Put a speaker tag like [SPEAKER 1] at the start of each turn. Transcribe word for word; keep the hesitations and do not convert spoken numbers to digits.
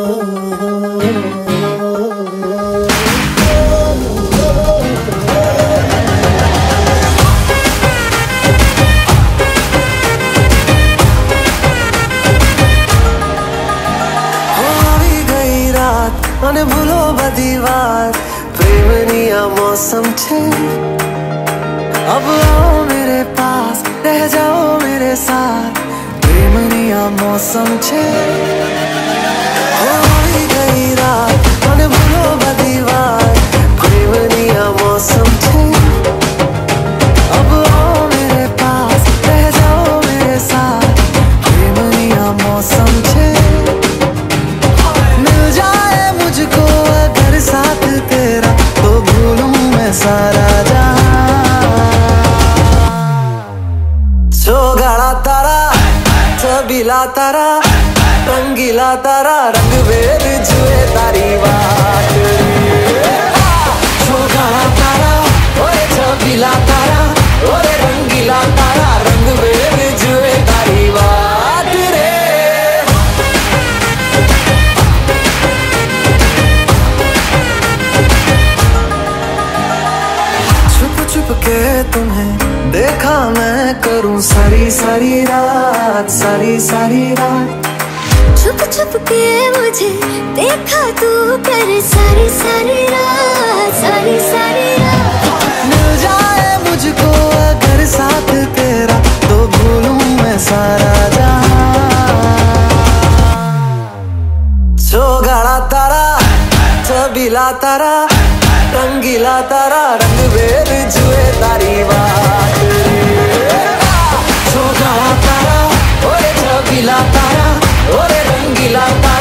[SPEAKER 1] મને ભૂલો બધી વાત પ્રેમની આ मौसम छे अब आओ मेरे पास रह जाओ मेरे साथ प्रेमनी आ मौसम छे होई गई रात મને ભૂલો બધી વાત प्रेमनी आ मौसम छे अब आओ मेरे पास रह जाओ मेरे साथ प्रेमनी आ मौसम छे मुझको अगर साथ तेरा तो भूलूं मैं सारा जहां सोगाड़ा तारा छबीला तारा रंगीला तारा रंग वेद जुए तारी बात सोगाड़ा तारा ओए छबीला तारा ओए रंगीला तारा रंग वेद जुए तारी बात रे छुप के तुम्हें देखा मैं करूं सारी सारी रात सारी सारी रात
[SPEAKER 2] छुप छुप के मुझे देखा तू कर सारी सारी रात सारी सारी रात
[SPEAKER 1] मिल जाए मुझको अगर साथ तेरा तो भूलूं मैं सारा जहां सोगाड़ा तारा छबीला तारा रंगीला तारा रंग वेद जुए तारी बात सोगाड़ा तारा ओए छबीला तारा ओए रंगीला तारा